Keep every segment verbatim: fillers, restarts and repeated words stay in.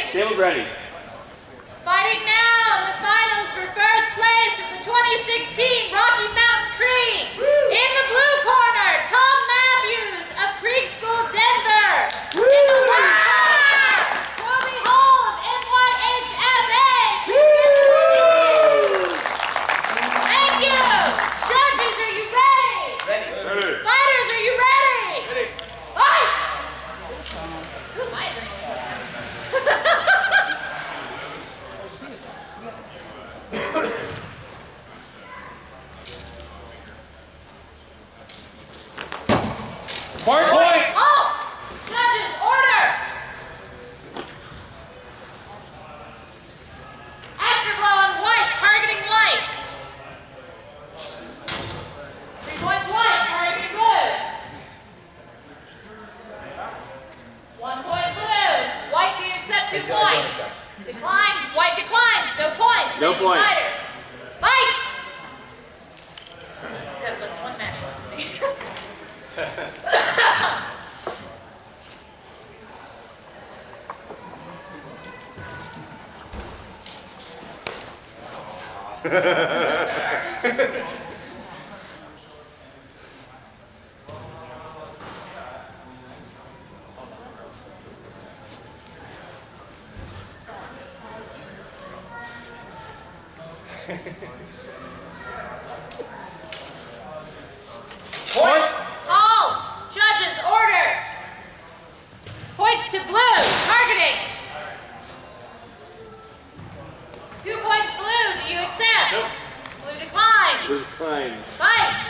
Table's ready. Fighting now in the finals for first place of the twenty sixteen Rocky Mountain Creek. In the blue corner, Tom Matthews of Creek School, Denver. In the white corner, Toby Hall of N Y H F A. Please give him a hand. Thank you. Judges, are you ready? Ready. Ready. Fighters, are you ready? Ready. Fight! Who am I doing? Point, point! Halt! Judges, order! Afterglow on white, targeting white. Three points white, targeting blue. One point blue. White, do you accept two points? Decline. White declines. No points. No Thank you, points. fighter. Fight! Gotta put one match left for me. Point! Halt! Judges, order! Points to blue, targeting. Two points blue, do you accept? Nope. Blue declines. Blue declines. Fight!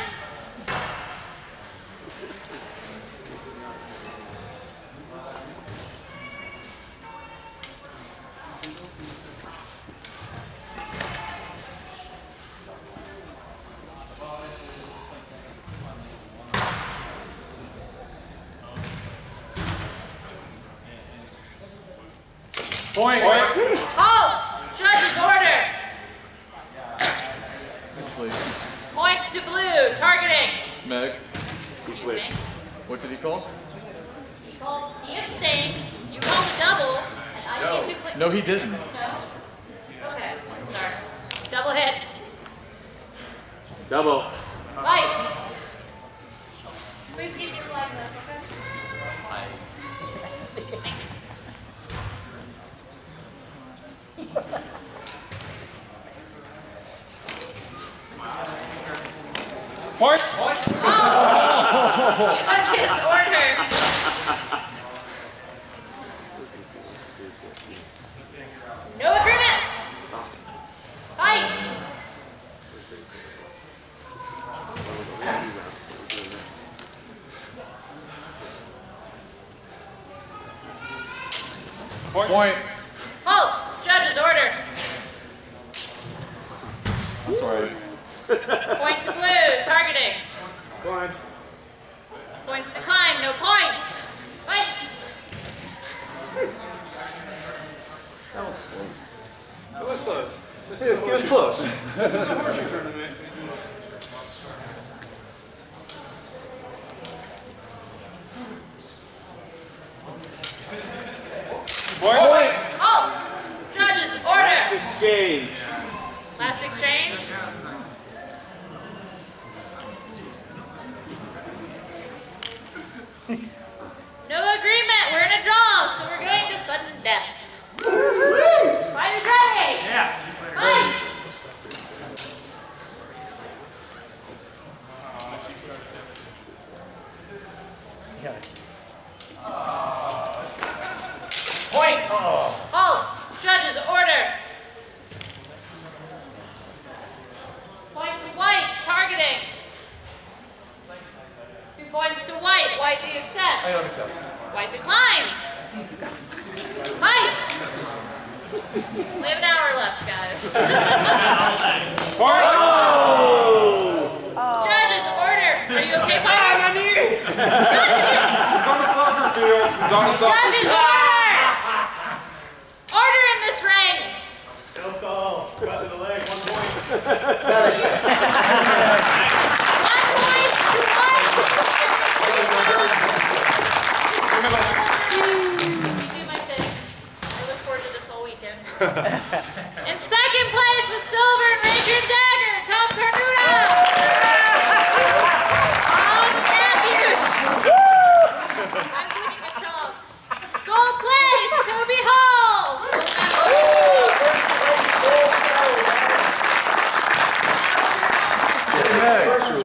Point! Point! Halt! Judges, order! Please. Points to blue, targeting. Meg, Excuse Switch. me. what did he call? He called, he abstained, you called a double, and I see two clicks. No, he didn't. No? Okay, sorry. Double hit. Double. Fight! Please keep your flag up, okay? Point! Point! Oh! Judges, order! No agreement! Fight! Point! Point. Halt! Judges, order! I'm sorry. Point to blue, targeting. Go on. Points decline, no points. Fight! It was close. This is It was close. This was a horseshoe tournament. Point! Point! Halt! Judges, Last order! exchange. Last exchange. No agreement. We're in a draw, so we're going to sudden death. Fighters ready? Yeah. Fight! Point! Halt! Judges, order! Point to white, targeting. Two points to white. White, do you accept? I don't accept. White declines. Fight! We have an hour left, guys. Point! Oh! Judges, order! Are you okay, fighter? my knee! It's on the soccer field. It's on the soccer Judges, field. order! Order in this ring! Self call. Got to the leg. One point. One point to white! Can you do my thing? I look forward to this. Yeah.